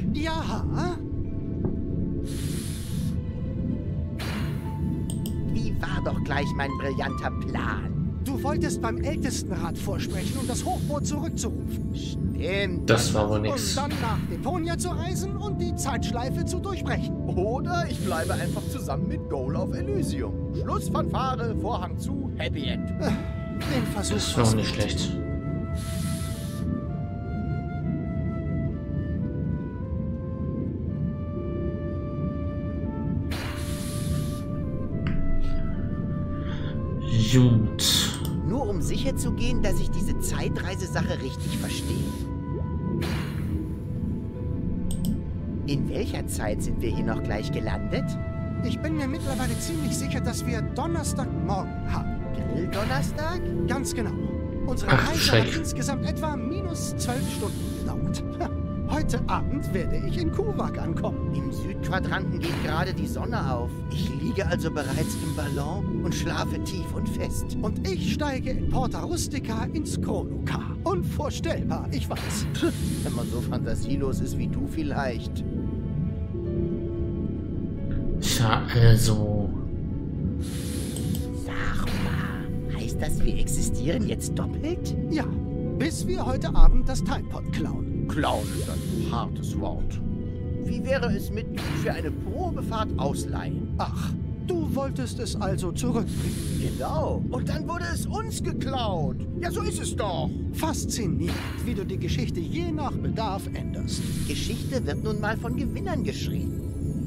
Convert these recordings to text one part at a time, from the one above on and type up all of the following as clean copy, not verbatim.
Ja. Wie war doch gleich mein brillanter Plan? Du wolltest beim Ältestenrat vorsprechen, um das Hochboot zurückzurufen. Stimmt. Das war wohl Um nix. dann nach Deponia zu reisen und die Zeitschleife zu durchbrechen. Oder ich bleibe einfach zusammen mit Goal auf Elysium. Schluss, Fanfare, Vorhang zu, Happy End. Den Versuch. Das war auch nicht schlecht. Gut. Nur um sicher zu gehen, dass ich diese Zeitreisesache richtig verstehe. In welcher Zeit sind wir hier noch gleich gelandet? Ich bin mir mittlerweile ziemlich sicher, dass wir Donnerstagmorgen haben. Grilldonnerstag? Ganz genau. Unsere Ach, Reise Schreck. hat insgesamt etwa minus 12 Stunden gedauert. Heute Abend werde ich in Kuwak ankommen. Im Südquadranten geht gerade die Sonne auf. Ich liege also bereits im Ballon und schlafe tief und fest. Und ich steige in Porta Rustica ins Chronocar. Unvorstellbar, ich weiß. Wenn man so fantasielos ist wie du vielleicht. Tja, also. Sag mal, heißt das, wir existieren jetzt doppelt? Ja, bis wir heute Abend das Timepod klauen. Clown ist ein hartes Wort. Wie wäre es mit für eine Probefahrt ausleihen? Ach, du wolltest es also zurückbringen. Genau. Und dann wurde es uns geklaut. Ja, so ist es doch. Faszinierend, wie du die Geschichte je nach Bedarf änderst. Geschichte wird nun mal von Gewinnern geschrieben.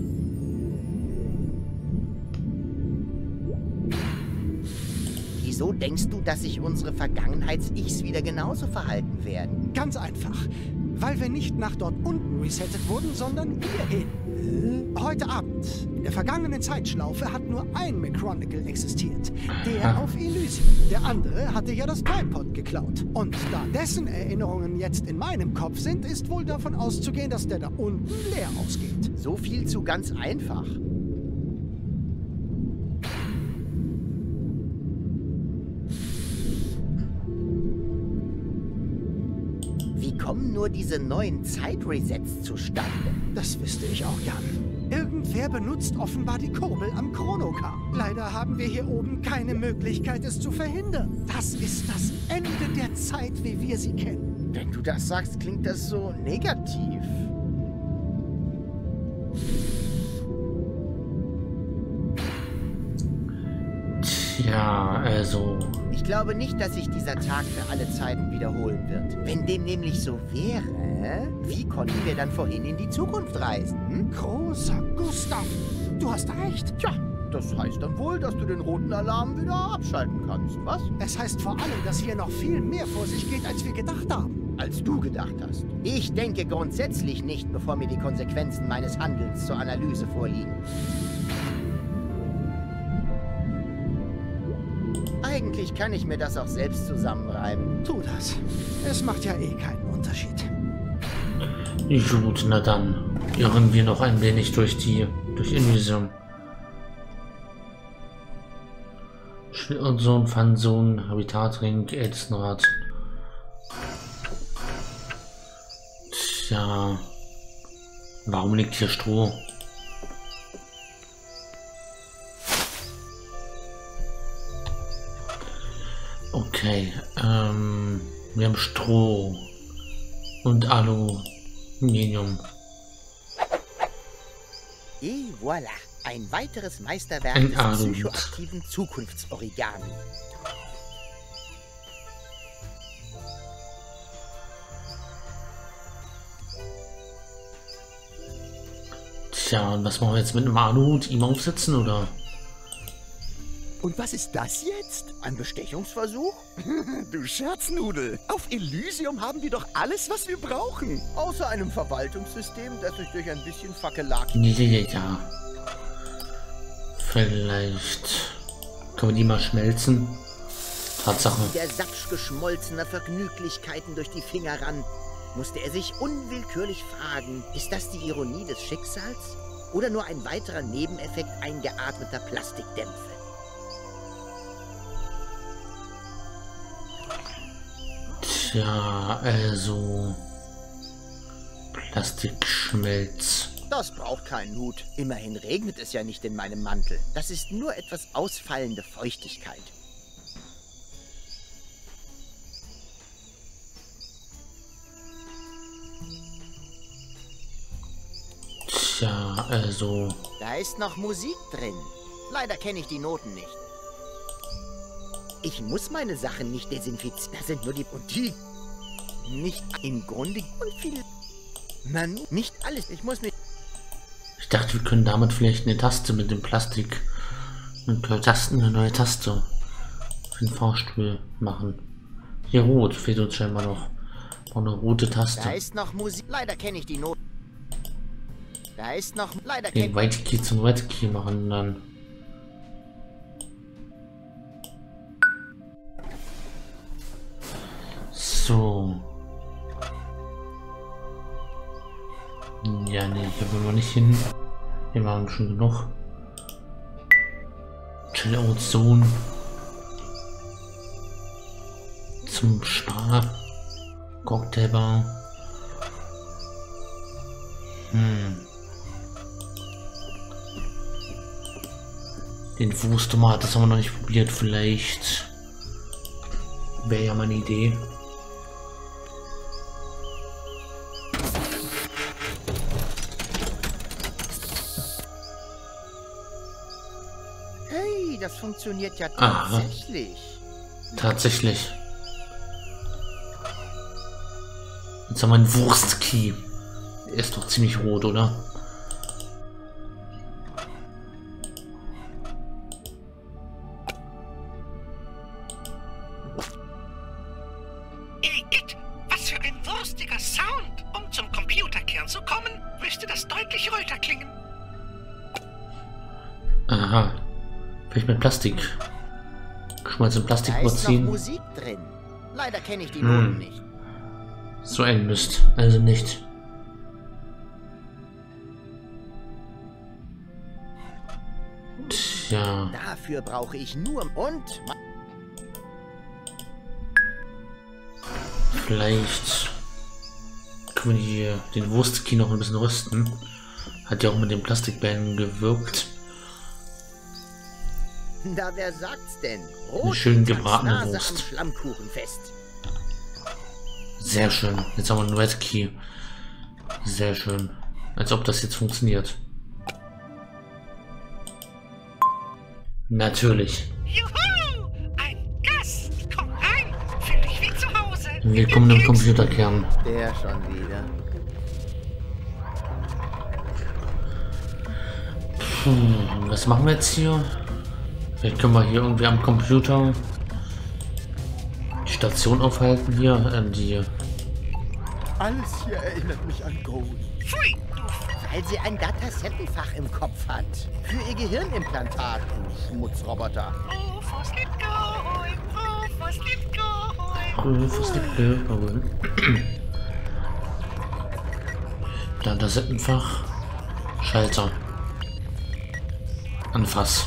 Wieso denkst du, dass sich unsere Vergangenheits-Ichs wieder genauso verhalten werden? Ganz einfach, weil wir nicht nach dort unten resettet wurden, sondern hierhin. Heute Abend, in der vergangenen Zeitschlaufe, hat nur ein Macronicle existiert. Der auf Elysium. Der andere hatte ja das Timepod geklaut. Und da dessen Erinnerungen jetzt in meinem Kopf sind, ist wohl davon auszugehen, dass der da unten leer ausgeht. So viel zu ganz einfach. Wie kommen nur diese neuen Zeitresets zustande? Das wüsste ich auch gern. Irgendwer benutzt offenbar die Kurbel am Chronocar. Leider haben wir hier oben keine Möglichkeit, es zu verhindern. Das ist das Ende der Zeit, wie wir sie kennen. Wenn du das sagst, klingt das so negativ. Tja, also. Ich glaube nicht, dass sich dieser Tag für alle Zeiten wiederholen wird. Wenn dem nämlich so wäre, wie konnten wir dann vorhin in die Zukunft reisen? Hm? Großer Gustav, du hast recht. Tja, das heißt dann wohl, dass du den roten Alarm wieder abschalten kannst, was? Es heißt vor allem, dass hier noch viel mehr vor sich geht, als wir gedacht haben. Als du gedacht hast. Ich denke grundsätzlich nicht, bevor mir die Konsequenzen meines Handelns zur Analyse vorliegen. Eigentlich kann ich mir das auch selbst zusammenreimen. Tu das. Es macht ja eh keinen Unterschied. Gut, na dann. Irren wir noch ein wenig durch Elysium. Sohn, Fansohn, Habitatring, Ältestenrat. Tja. Warum liegt hier Stroh? Okay, wir haben Stroh und Aluminium. Et voilà, ein weiteres Meisterwerk Ein des Aluhut. psychoaktiven Zukunftsorigami. Tja, und was machen wir jetzt mit einem Aluhut? Ihm aufsetzen oder? Und was ist das jetzt? Ein Bestechungsversuch? Du Scherznudel. Auf Elysium haben wir doch alles, was wir brauchen. Außer einem Verwaltungssystem, das sich durch ein bisschen Fackelak... Ja. Vielleicht können wir die mal schmelzen. Tatsache. Der Sapsch geschmolzener Vergnüglichkeiten durch die Finger ran, musste er sich unwillkürlich fragen, ist das die Ironie des Schicksals oder nur ein weiterer Nebeneffekt eingeatmeter Plastikdämpfe? Tja, also Plastikschmelz. Das braucht keinen Hut. Immerhin regnet es ja nicht in meinem Mantel. Das ist nur etwas ausfallende Feuchtigkeit. Tja, also... Da ist noch Musik drin. Leider kenne ich die Noten nicht. Ich muss meine Sachen nicht desinfizieren. Das sind nur die... Und die... Nicht im Grunde... Und viel... Nein, nicht alles. Ich muss mich... Ich dachte, wir können damit vielleicht eine Taste mit dem Plastik... Mit Tasten eine neue Taste für den Fahrstuhl machen. Hier rot fehlt uns scheinbar noch. Eine rote Taste. Da ist noch Musik. Leider kenne ich die Noten. Da ist noch... Leider Den White Key zum Red Key machen dann. So. Ja, nee, hier wollen wir nicht hin. Hier waren schon genug. Chill-Out Zone. Zum Spar. Cocktailbar. Den Fußtomat, das haben wir noch nicht probiert. Vielleicht wäre ja mal eine Idee. Hey, das funktioniert ja Aha. tatsächlich. Tatsächlich. Jetzt haben wir einen Wurstkey. Der ist doch ziemlich rot, oder? Igitt, was für ein wurstiger Sound! Um zum Computerkern zu kommen, müsste das deutlich röter klingen. Aha. Vielleicht mit Plastik. Geschmolzen Plastik Da ist noch überziehen. Musik drin. Leider kenne ich die Noten nicht. So ein Mist. Also nicht. Tja. Dafür brauche ich nur... Und... Vielleicht können wir hier den Wurstkey noch ein bisschen rüsten. Hat ja auch mit den Plastikbällen gewirkt. Da, wer sagt's denn? Eine schön Rotwitz gebratene ans Nase Wurst. am Schlammkuchenfest. Sehr schön. Jetzt haben wir einen Red Key. Sehr schön. Als ob das jetzt funktioniert. Natürlich. Juhu! Ein Gast! Komm rein! Fühl dich wie zu Hause! Willkommen im Computerkern. Der schon wieder. Was machen wir jetzt hier? Vielleicht können wir hier irgendwie am Computer die Station aufhalten hier. Die Alles hier erinnert mich an Gold. Pfui, du Weil sie ein Datasettenfach im Kopf hat. Für ihr Gehirnimplantat, du Schmutzroboter. Rufus liegt geholt! Rufus liegt geholt! Datasettenfach. Schalter. Anfass.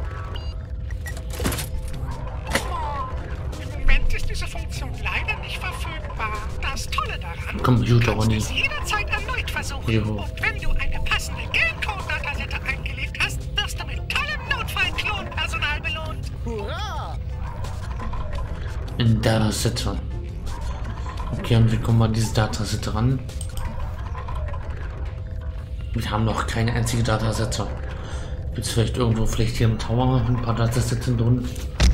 Im Moment ist diese Funktion leider nicht verfügbar. Das Tolle daran, Computer, du kannst Ronny. es jederzeit erneut versuchen. Jo. Und wenn du eine passende Geldcode-Datasette eingelegt hast, wirst du mit tollem Notfall-Klonpersonal belohnt. Hurra! In Datasette. Okay, und wie kommen wir an diese Datasette ran? Wir haben noch keine einzige Datasette. Gibt es vielleicht irgendwo, vielleicht hier im Tower, ein paar Datasetten drin?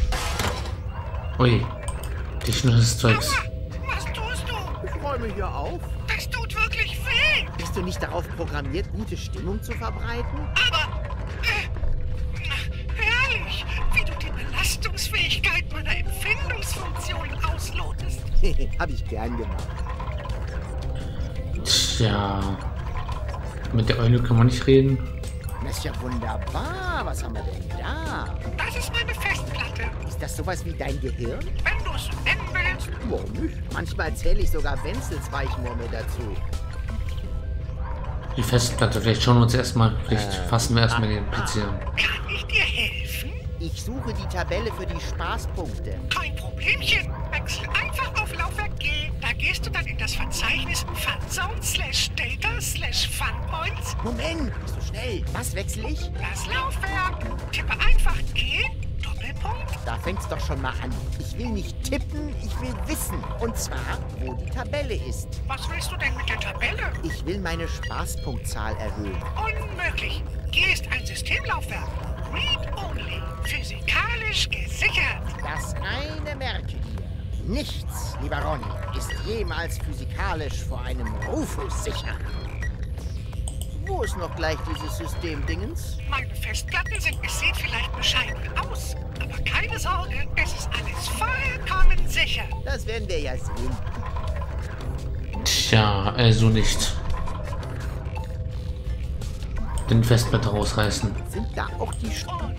Ui. Technisches Zeugs. Was tust du? Ich räume hier auf. Das tut wirklich weh. Bist du nicht darauf programmiert, gute Stimmung zu verbreiten? Aber, herrlich, wie du die Belastungsfähigkeit meiner Empfindungsfunktion auslotest. Hab ich gern gemacht. Tja. Mit der Eule können wir nicht reden. Das ist ja wunderbar. Was haben wir denn da? Das ist meine Festplatte. Ist das sowas wie dein Gehirn? Wenn du es nennen willst. Warum nicht? Manchmal erzähle ich sogar Wenzels Weichmurmel dazu. Die Festplatte, vielleicht schauen wir uns erstmal, vielleicht fassen wir erstmal den PC an. Kann ich dir helfen? Ich suche die Tabelle für die Spaßpunkte. Kein Problemchen. Wechsel einfach auf Laufwerk G. Da gehst Gehst du dann in das Verzeichnis Funzone/Data/Funpoints? Moment, nicht so schnell. Was wechsle ich? Das Laufwerk. Tippe einfach G, Doppelpunkt. Da fängt's doch schon mal an. Ich will nicht tippen, ich will wissen. Und zwar, wo die Tabelle ist. Was willst du denn mit der Tabelle? Ich will meine Spaßpunktzahl erhöhen. Unmöglich. G ist ein Systemlaufwerk. Read-only. Physikalisch gesichert. Das eine merke dir. Nichts, lieber Ronny, ist jemals physikalisch vor einem Rufus sicher. Wo ist noch gleich dieses Systemdingens? Meine Festplatten sind, es sieht vielleicht bescheiden aus. Aber keine Sorge, es ist alles vollkommen sicher. Das werden wir ja sehen. Tja, also nicht. Den Festplatte rausreißen. Sind da auch die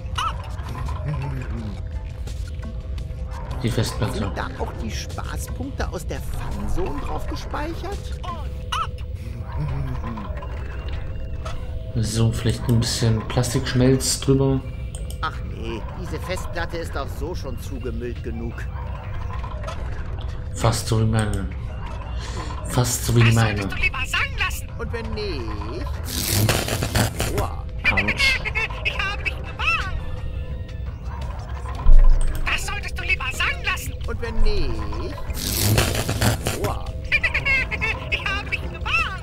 Die Festplatte. Sind da auch die Spaßpunkte aus der Funzone drauf gespeichert? So, vielleicht ein bisschen Plastikschmelz drüber. Ach nee, diese Festplatte ist doch so schon zugemüllt genug. Fast so wie meine. Fast so wie Das meine. solltest du lieber sein lassen. Und wenn nicht... Aua. Autsch. Ich habe dich gewarnt. Das solltest du lieber sein lassen. Und wenn nicht... Aua. Ich habe dich gewarnt.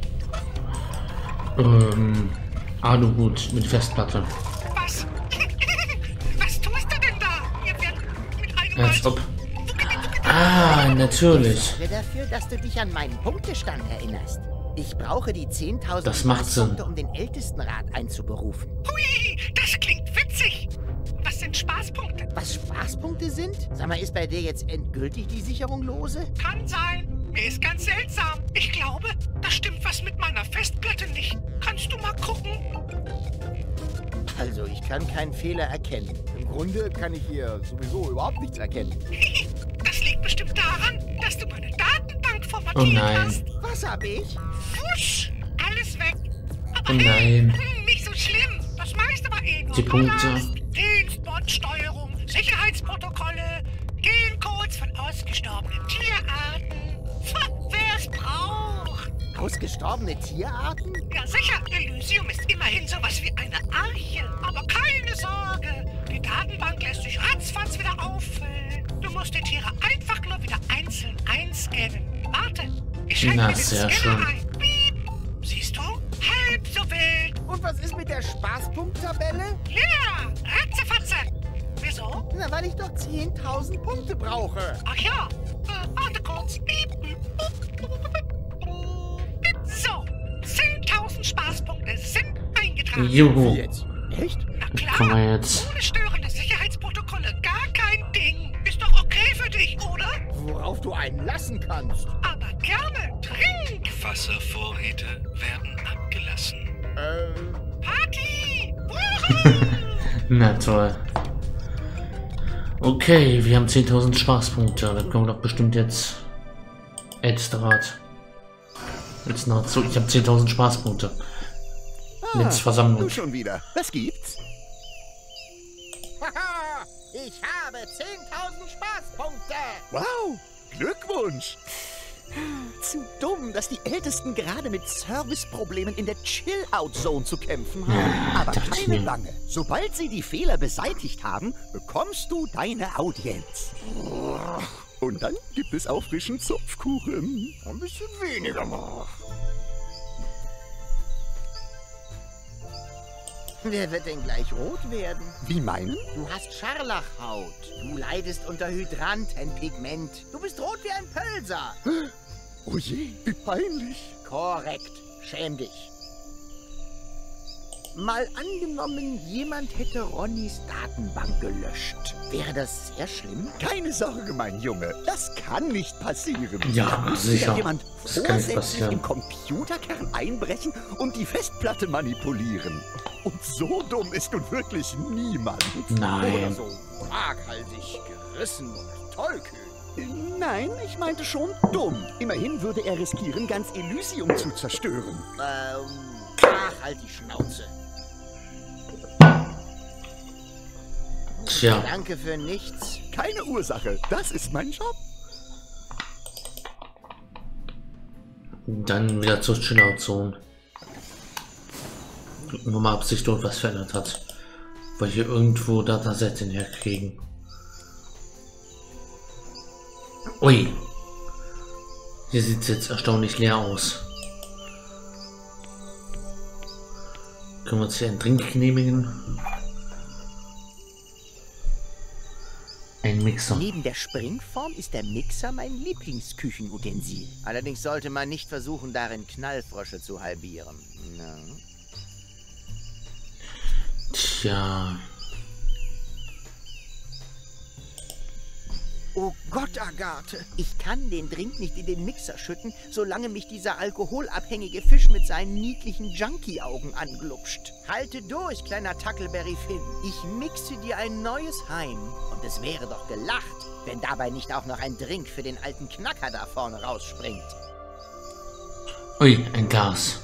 Aluhut mit Festplatte. Was? Was tust du denn da? Ihr werdet mit einem Als ob. Ah, natürlich. Danke dafür, dass du dich an meinen Punktestand erinnerst. Ich brauche die 10.000 Das macht Sinn. Punkte, um den Ältestenrat einzuberufen. Hui, das klingt witzig. Was sind Spaßpunkte? Was Spaßpunkte sind? Sag mal, ist bei dir jetzt endgültig die Sicherung lose? Kann sein. Mir ist ganz seltsam. Ich glaube, da stimmt was mit meiner Festplatte nicht. Kannst du mal gucken? Also, ich kann keinen Fehler erkennen. Im Grunde kann ich hier sowieso überhaupt nichts erkennen. Das liegt bestimmt daran, dass du meine Datenbank formatiert Oh nein. hast. Was hab ich? Wusch, alles weg. Aber Oh hey, nein. nicht so schlimm. Das meiste war eh nur Die Punkte. Ballast, Dienstbotsteuerung, Sicherheitsprotokolle, Gencodes von ausgestorbenen Tierarten. Wer es braucht. Ausgestorbene Tierarten? Ja sicher, Elysium ist immerhin sowas wie eine Arche. Aber keine Sorge, die Datenbank lässt sich ratzfatz wieder auffüllen. Du musst die Tiere einfach nur wieder einzeln einscannen. Warte, ich schalte Na, mir den sehr Scanner schön. ein. Piep. Siehst du? Halb so wild. Und was ist mit der Spaßpunkttabelle? Ja, ratzefatze. Wieso? Na, weil ich doch 10.000 Punkte brauche. Ach ja, warte kurz. Piep, piep, piep. So, 10.000 Spaßpunkte sind eingetragen. Juhu. Jetzt? Echt? Na Kann klar, man jetzt. ohne störende Sicherheitsprotokolle gar kein Ding. Ist doch okay für dich, oder? Worauf du einen lassen kannst. Aber gerne, trink. Wasservorräte werden abgelassen. Party. Wuhu. Na toll. Okay, wir haben 10.000 Spaßpunkte. Da können wir doch bestimmt jetzt. Ältestenrat. Jetzt noch zu. Ich habe 10.000 Spaßpunkte. Jetzt Versammlung. Du schon wieder. Was gibt's? Haha, ich habe 10.000 Spaßpunkte. Wow, Glückwunsch. Zu dumm, dass die Ältesten gerade mit Serviceproblemen in der Chill-Out-Zone zu kämpfen haben. Aber dachte keine mir. Bange. Sobald sie die Fehler beseitigt haben, bekommst du deine Audienz. Und dann gibt es auch frischen Zupfkuchen. Ein bisschen weniger mal. Wer wird denn gleich rot werden? Wie meinen? Du hast Scharlachhaut. Du leidest unter Hydrantenpigment. Du bist rot wie ein Pölser. Oh je, wie peinlich. Korrekt. Schäm dich. Mal angenommen, jemand hätte Ronnys Datenbank gelöscht. Wäre das sehr schlimm? Keine Sorge, mein Junge. Das kann nicht passieren. Ja, Muss sicher. ja jemand Das kann nicht vorsätzlich passieren. im Computerkern einbrechen und die Festplatte manipulieren. Und so dumm ist nun wirklich niemand. Oder Nein. so waghalsig, gerissen und tollkühn. Nein, ich meinte schon dumm. Immerhin würde er riskieren, ganz Elysium zu zerstören. Ach, halt die Schnauze. Tja. Danke für nichts. Keine Ursache, das ist mein Job. Dann wieder zur Chill-Out-Zone. Gucken wir mal, ob sich dort was verändert hat. Weil hier irgendwo Datasätze herkriegen. Ui. Hier sieht es jetzt erstaunlich leer aus. Können wir uns hier einen Drink genehmigen? Ein Mixer. Neben der Springform ist der Mixer mein Lieblingsküchenutensil. Allerdings sollte man nicht versuchen, darin Knallfrösche zu halbieren. Na. Tja. Oh Gott, Agathe! Ich kann den Drink nicht in den Mixer schütten, solange mich dieser alkoholabhängige Fisch mit seinen niedlichen Junkie-Augen anglupscht. Halte durch, kleiner Tackleberry Finn. Ich mixe dir ein neues Heim. Und es wäre doch gelacht, wenn dabei nicht auch noch ein Drink für den alten Knacker da vorne rausspringt. Ui, ein Gas.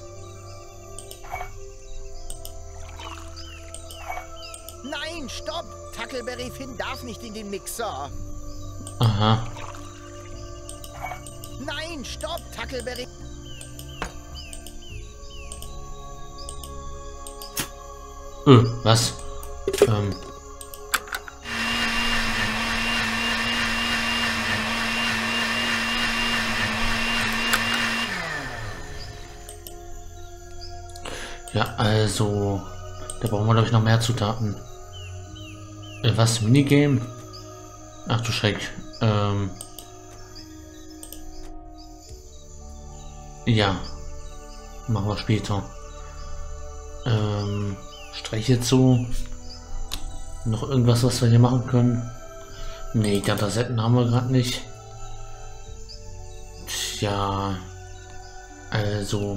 Nein, stopp! Tackleberry Finn darf nicht in den Mixer. Aha. Nein, stopp! Tackleberry... Was? Ja, also... Da brauchen wir, glaube ich, noch mehr Zutaten. Was? Minigame? Ach du Schreck. Ja. Machen wir später. Streiche zu. Noch irgendwas, was wir hier machen können? Nee, Datasetten haben wir gerade nicht. Tja. Also.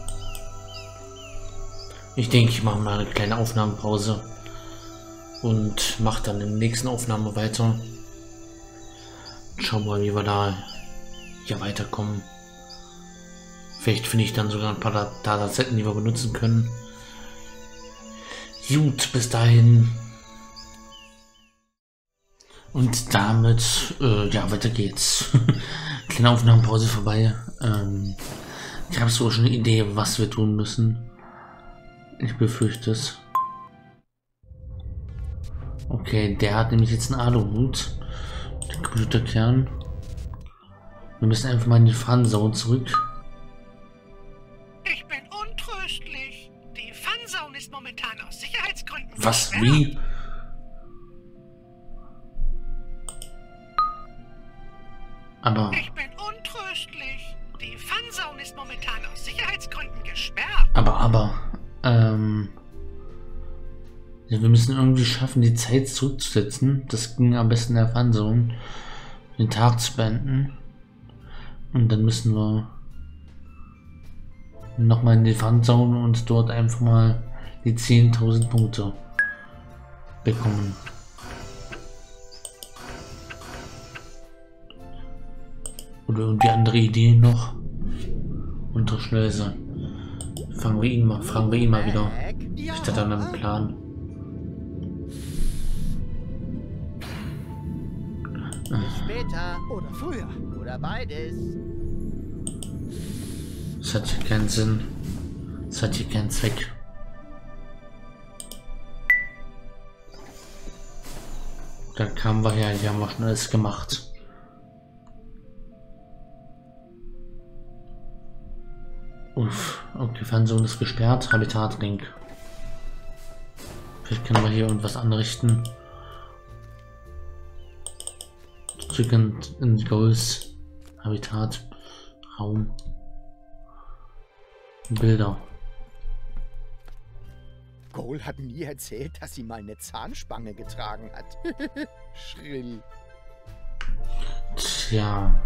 Ich denke, ich mache mal eine kleine Aufnahmepause. Und mache dann in der nächsten Aufnahme weiter. Schauen wir mal, wie wir da hier weiterkommen. Vielleicht finde ich dann sogar ein paar Datasetten, die wir benutzen können. Gut, bis dahin. Und damit, ja, weiter geht's. Kleine Aufnahmepause vorbei. Ich habe so schon eine Idee, was wir tun müssen. Ich befürchte es. Okay, der hat nämlich jetzt einen Aluhut. Der Computerkern. Wir müssen einfach mal in die Funzone zurück. Ich bin untröstlich. Die Funzone ist momentan aus Sicherheitsgründen Was? gesperrt. Wie? Aber... Ich bin untröstlich. Die Funzone ist momentan aus Sicherheitsgründen gesperrt. Ja, wir müssen irgendwie schaffen, die Zeit zurückzusetzen. Das ging am besten in der Funzone. Den Tag zu beenden. Und dann müssen wir nochmal in die Funzone und dort einfach mal die 10.000 Punkte bekommen. Oder irgendwie andere Ideen noch. Unter Schnellse. Fragen wir ihn mal wieder. Ist er dann einen Plan? Später. Oder früher. Oder beides. Das hat hier keinen Sinn. Das hat hier keinen Zweck. Da kamen wir her, hier haben wir schon alles gemacht. Uff, okay, Funzone ist gesperrt. Habitatring. Vielleicht können wir hier irgendwas anrichten. Zurück in Goals. Habitat. Raum. Bilder. Goal hat nie erzählt, dass sie mal eine Zahnspange getragen hat. Schrill. Tja.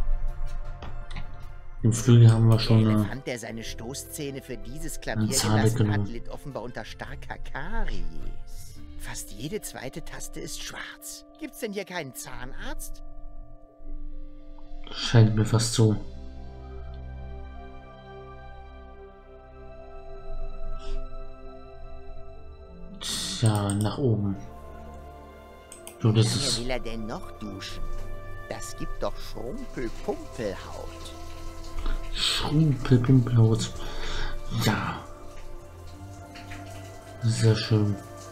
Im Flügel haben wir schon Der eine... Elefant, der seine Stoßzähne für dieses Klavier Zahl gelassen genommen. hat, litt offenbar unter starker Karies. Fast jede zweite Taste ist schwarz. Gibt's denn hier keinen Zahnarzt? Scheint mir fast so. Tja, nach oben. So, das Woher ist... will er denn noch duschen? Das gibt doch Schrumpelpumpelhaut. Trubelblaut. Ja. Sehr schön.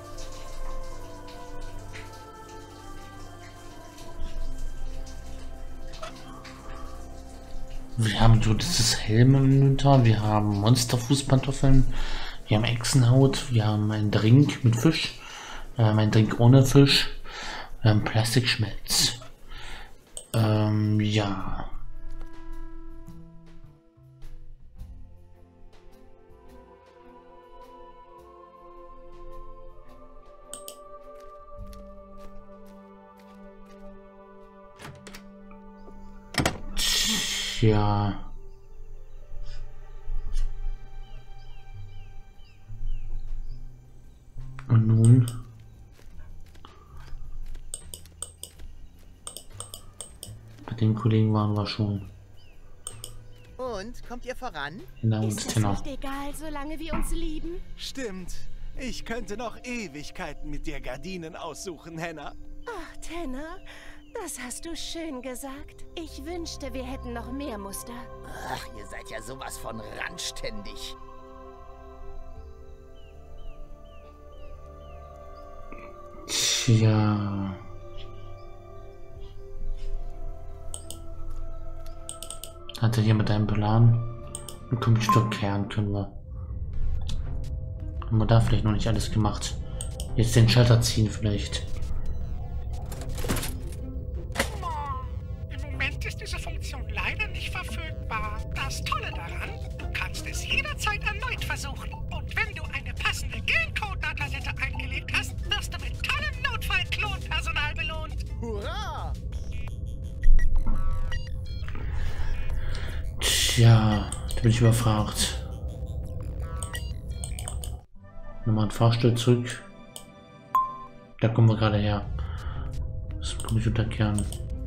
Wir haben so dieses Helm im Inventar, wir haben Monsterfußpantoffeln, wir haben Echsenhaut, wir haben einen Drink mit Fisch, einen Drink ohne Fisch, wir haben Plastikschmelz. Ja. Tja. Und nun? Bei den Kollegen waren wir schon. Und, kommt ihr voran? Genau, und Ist das Tenor. nicht egal, solange wir uns lieben? Stimmt. Ich könnte noch Ewigkeiten mit dir Gardinen aussuchen, Henna. Ach, Tanner, das hast du schön gesagt. Ich wünschte, wir hätten noch mehr Muster. Ach, ihr seid ja sowas von randständig. Tja. Hat er hier mit einem Plan? Einen Computerkern können wir. Haben wir da vielleicht noch nicht alles gemacht? Jetzt den Schalter ziehen vielleicht. Im Moment ist diese Funktion leider nicht verfügbar. Das Tolle daran, du kannst es jederzeit erneut versuchen. Und wenn du eine passende Gencode-Datasette eingelegt hast, wirst du mit tollem Notfall-Klonpersonal belohnt. Hurra! Tja, da bin ich überfragt. Nochmal ein Fahrstuhl zurück. Da kommen wir gerade her. Das ist ein Computerkern.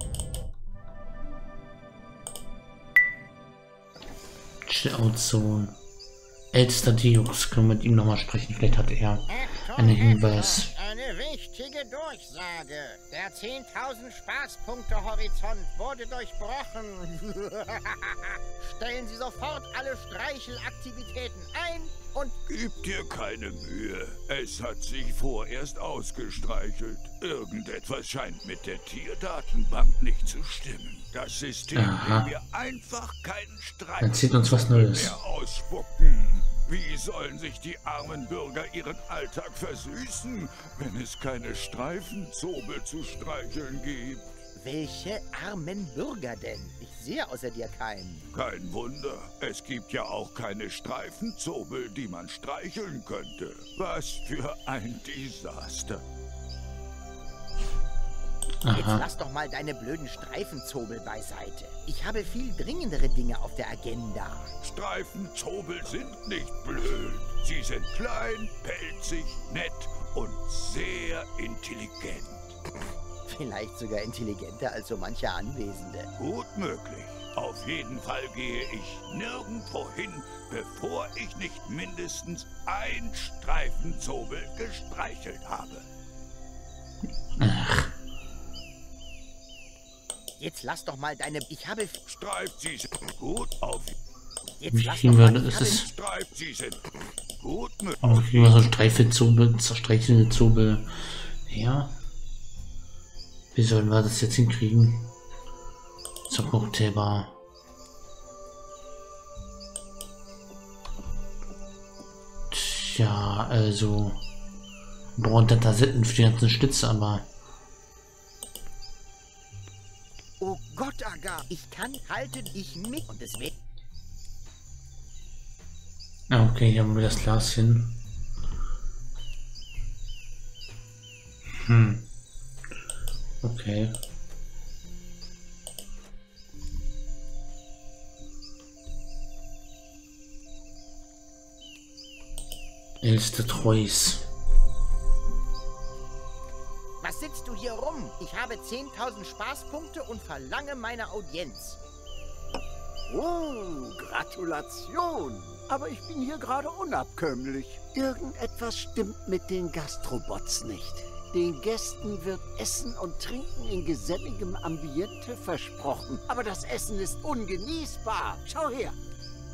Chill-Out-Zone. Ältester Diox, können wir mit ihm nochmal sprechen. Vielleicht hat er einen Hinweis. Eine wichtige Durchsage. Der 10.000 Spaßpunkte-Horizont wurde durchbrochen. Stellen Sie sofort alle Streichelaktivitäten ein und... Gib dir keine Mühe. Es hat sich vorerst ausgestreichelt. Irgendetwas scheint mit der Tierdatenbank nicht zu stimmen. Das System will mir einfach keinen Streich Erzählt uns was Neues. mehr ausspucken. Wie sollen sich die armen Bürger ihren Alltag versüßen, wenn es keine Streifenzobel zu streicheln gibt? Welche armen Bürger denn? Ich sehe außer dir keinen. Kein Wunder. Es gibt ja auch keine Streifenzobel, die man streicheln könnte. Was für ein Desaster. Jetzt lass doch mal deine blöden Streifenzobel beiseite. Ich habe viel dringendere Dinge auf der Agenda. Streifenzobel sind nicht blöd. Sie sind klein, pelzig, nett und sehr intelligent. Vielleicht sogar intelligenter als so mancher Anwesende. Gut möglich. Auf jeden Fall gehe ich nirgendwo hin, bevor ich nicht mindestens ein Streifenzobel gestreichelt habe. Jetzt lass doch mal deine... Ich habe... Streift sie sind gut auf. Jetzt lass Wie doch mal... ist es? Streift sie sind gut mit. Aber kriegen wir so Streifenzobel, zerstreichelnde Zobel. Ja. Wie sollen wir das jetzt hinkriegen? Zur Cocktailbar. Tja, also. Braucht da Sitten für die ganzen Stütze, aber. Oh Gott, Aga, ich kann, halte dich mit. Und deswegen... Okay, hier haben wir das Glas hin. Okay. Älteste Treus. Was sitzt du hier rum? Ich habe 10.000 Spaßpunkte und verlange meine Audienz. Oh, Gratulation. Aber ich bin hier gerade unabkömmlich. Irgendetwas stimmt mit den Gastrobots nicht. Den Gästen wird Essen und Trinken in geselligem Ambiente versprochen. Aber das Essen ist ungenießbar. Schau her.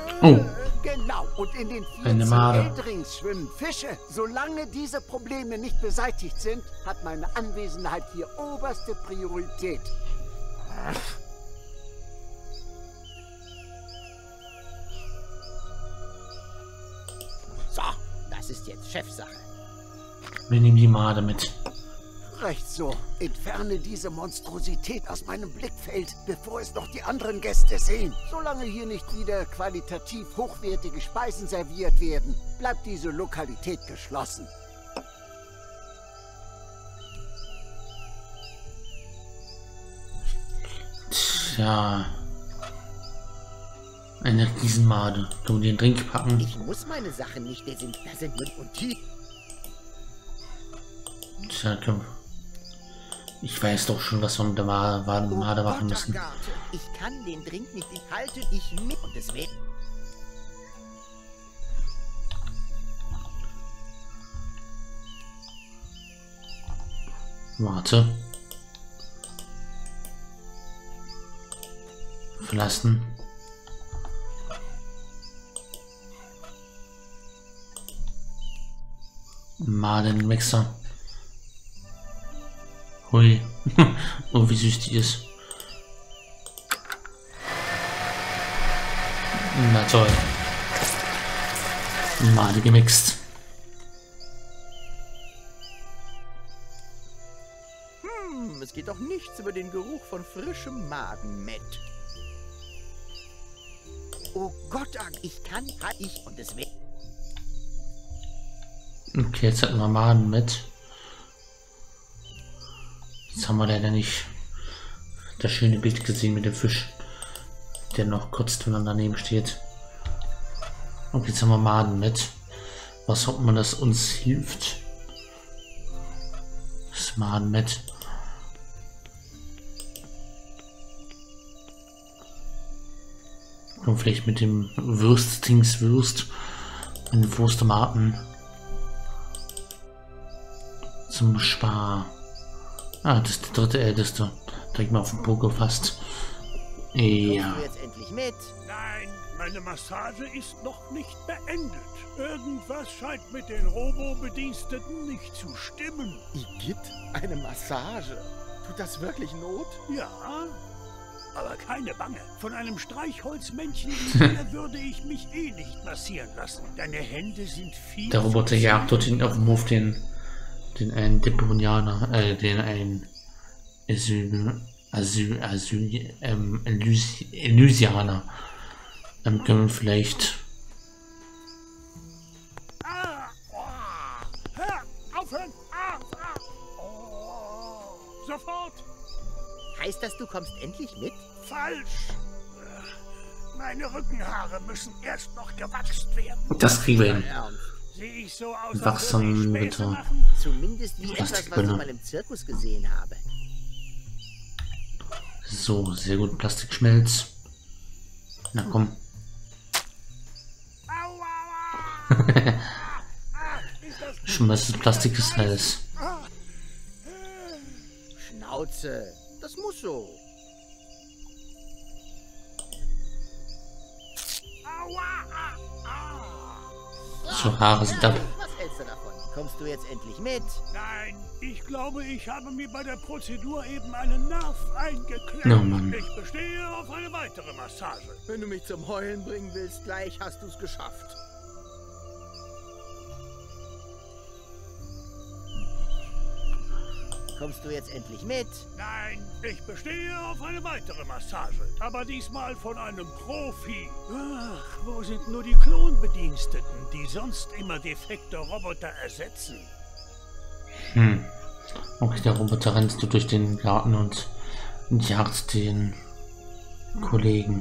Oh. Genau, und in den Eine 14 Made. Eldrings schwimmen Fische. Solange diese Probleme nicht beseitigt sind, hat meine Anwesenheit hier oberste Priorität. So, das ist jetzt Chefsache. Wir nehmen die Made mit. Recht so. Entferne diese Monstrosität aus meinem Blickfeld, bevor es noch die anderen Gäste sehen. Solange hier nicht wieder qualitativ hochwertige Speisen serviert werden, bleibt diese Lokalität geschlossen. Tja. Eine Riesenmade. Du den Drink packen. Ich muss meine Sachen nicht desinfizieren und die... Tja, komm. Ich weiß doch schon, was wir mit der Made machen müssen. Ich kann den Drink nicht, ich halte dich mit und deswegen... Warte. Verlassen. Madenmixer. Hui. Oh, wie süß die ist. Na toll. Made gemixt. Es geht doch nichts über den Geruch von frischem Madenmett. Oh Gott, ich kann, und deswegen... Okay, jetzt hatten wir Maden mit. Jetzt haben wir leider nicht das schöne Bild gesehen mit dem Fisch, der noch kurz daneben steht. Und jetzt haben wir Maden mit. Was hoffen wir, das uns hilft? Das Maden mit. Und vielleicht mit dem Würst, mit den Wursttomaten zum Spar. Ah, das ist der dritte Älteste. Direkt mal auf den Po gefasst. Ja. Du jetzt endlich mit? Nein, meine Massage ist noch nicht beendet. Irgendwas scheint mit den Robo-Bediensteten nicht zu stimmen. Igitt, eine Massage? Tut das wirklich Not? Ja, aber keine Bange. Von einem Streichholzmännchen wie dir würde ich mich eh nicht massieren lassen. Deine Hände sind viel... Der Roboter jagt dort hinten auf dem Hof den einen Deponianer, den einen Elysianer. Können wir vielleicht... Aufhören! Sofort! Heißt das, du kommst endlich mit? Falsch! Meine Rückenhaare müssen erst noch gewachst werden. Das kriegen wir hin. Sehe ich so aus, Wachsam bitte. Zumindest wie etwas, was ich mal im Zirkus gesehen habe. So, sehr gut. Plastikschmelz. Na komm. Schmeiß das Plastik ist heiß. Schnauze. Das muss so. So, Haare sind ab. Was hältst du davon? Kommst du jetzt endlich mit? Nein, ich glaube, ich habe mir bei der Prozedur eben einen Nerv eingeklemmt. Oh Mann. Ich bestehe auf eine weitere Massage. Wenn du mich zum Heulen bringen willst, gleich hast du es geschafft. Kommst du jetzt endlich mit? Nein, ich bestehe auf eine weitere Massage. Aber diesmal von einem Profi. Ach, wo sind nur die Klonbediensteten, die sonst immer defekte Roboter ersetzen? Okay, der Roboter rennst du durch den Garten und jagt den Kollegen.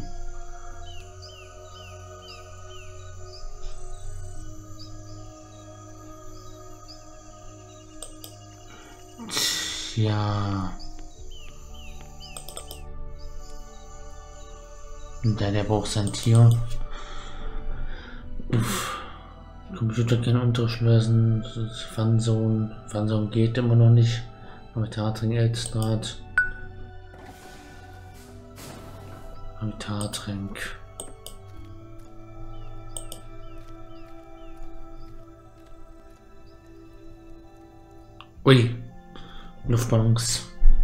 Ja. Der braucht sein Tier. Computer kann Unterricht lösen. Funzone geht immer noch nicht. Habitatring Elstrat. Habitattrink. Ui. Luftballons.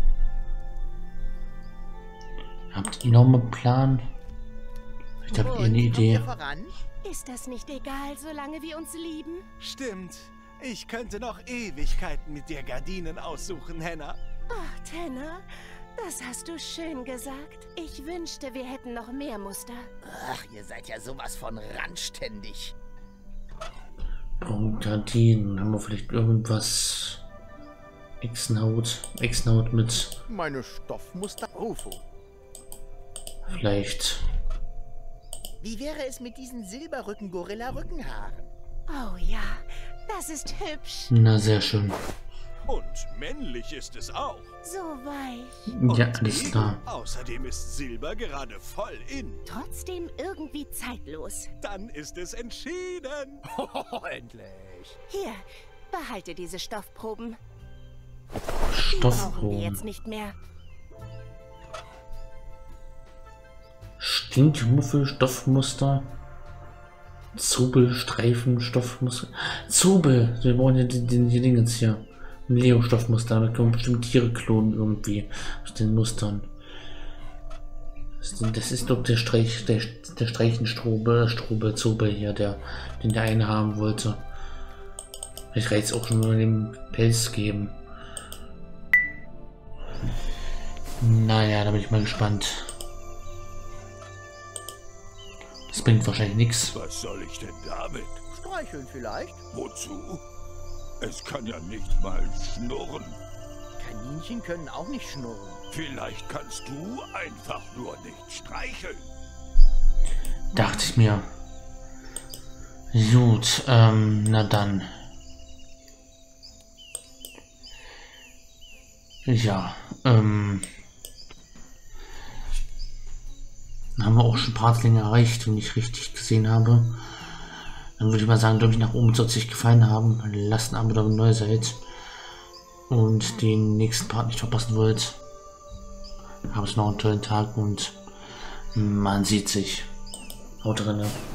Habt ihr noch einen Plan? Ich habt ihr eine Idee. Ist das nicht egal, solange wir uns lieben? Stimmt. Ich könnte noch Ewigkeiten mit dir Gardinen aussuchen, Henna. Ach, Tanner, das hast du schön gesagt. Ich wünschte, wir hätten noch mehr Muster. Ach, ihr seid ja sowas von randständig. Und Gardinen. Haben wir vielleicht irgendwas... Echsenhaut mit... Meine Stoffmuster. Rufo. Vielleicht... Wie wäre es mit diesen Silberrücken-Gorilla-Rückenhaaren? Oh ja, das ist hübsch. Na, sehr schön. Und männlich ist es auch. So weich. Ja, alles klar. Außerdem ist Silber gerade voll in. Trotzdem irgendwie zeitlos. Dann ist es entschieden. Endlich. Hier, behalte diese Stoffproben. Die brauchen wir jetzt nicht mehr. Stinkmuffel, Stoffmuster. Zobel, Streifen, Stoffmuster. Zobel! Wir brauchen ja die Dingens hier. Leo-Stoffmuster. Damit können wir bestimmt Tiere klonen irgendwie. Aus den Mustern. Das ist doch der Streichenstrobe, Zobel hier, den der eine haben wollte. Ich reiz auch schon nur den Pelz geben. Naja, da bin ich mal gespannt. Das bringt wahrscheinlich nichts. Was soll ich denn damit? Streicheln vielleicht? Wozu? Es kann ja nicht mal schnurren. Kaninchen können auch nicht schnurren. Vielleicht kannst du einfach nur nicht streicheln. Dachte ich mir. Gut, na dann. Ja, haben wir auch schon Partlänge erreicht, wenn ich richtig gesehen habe. Dann würde ich mal sagen, glaube ich, nach oben soll es euch gefallen haben. Lasst ein Abo da, wenn ihr neu seid. Und den nächsten Part nicht verpassen wollt. Habt noch einen tollen Tag und man sieht sich. Haut rein.